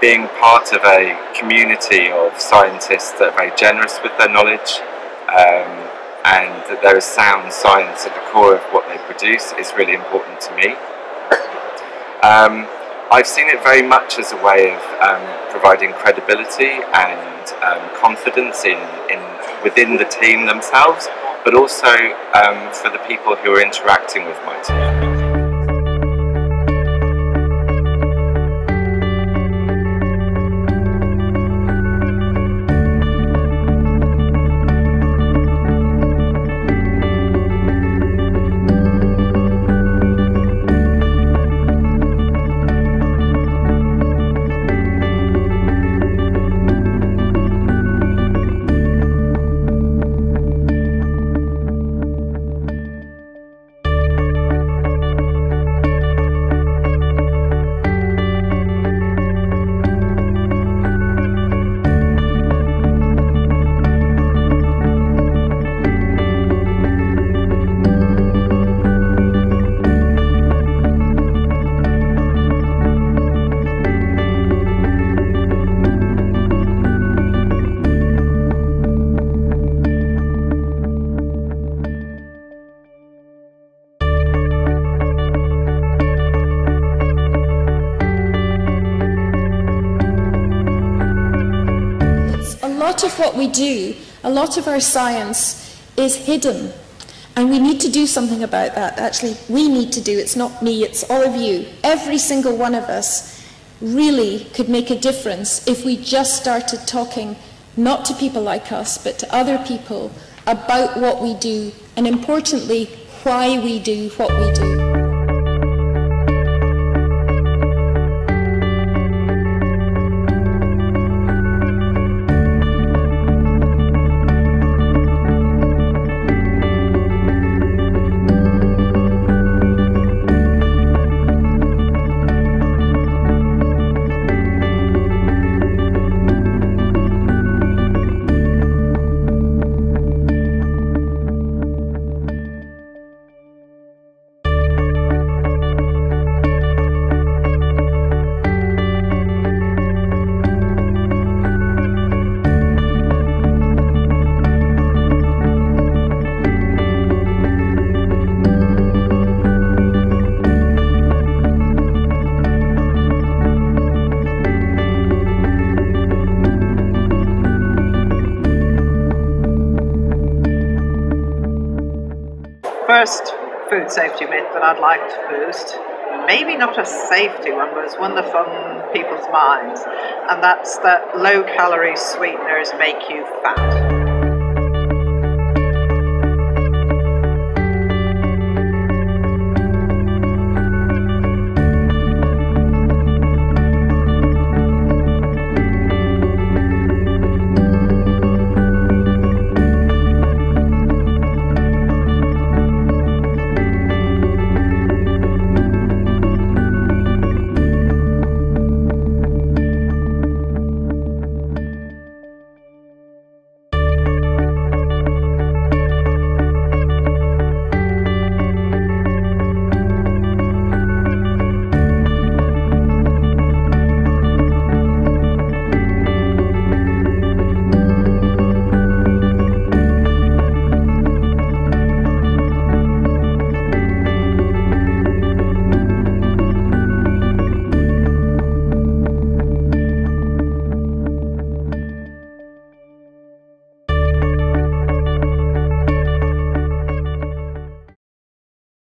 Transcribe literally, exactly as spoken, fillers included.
being part of a community of scientists that are very generous with their knowledge, um, and that there is sound science at the core of what they produce is really important to me. Um, I've seen it very much as a way of um, providing credibility and um, confidence in, in within the team themselves, but also um, for the people who are interacting with my team. A lot of what we do, a lot of our science is hidden, and we need to do something about that. Actually, we need to do, it's not me, it's all of you. Every single one of us really could make a difference if we just started talking not to people like us, but to other people about what we do, and importantly, why we do what we do. First food safety myth that I'd like to boost, maybe not a safety one, but it's one that's on people's minds, and that's that low-calorie sweeteners make you fat.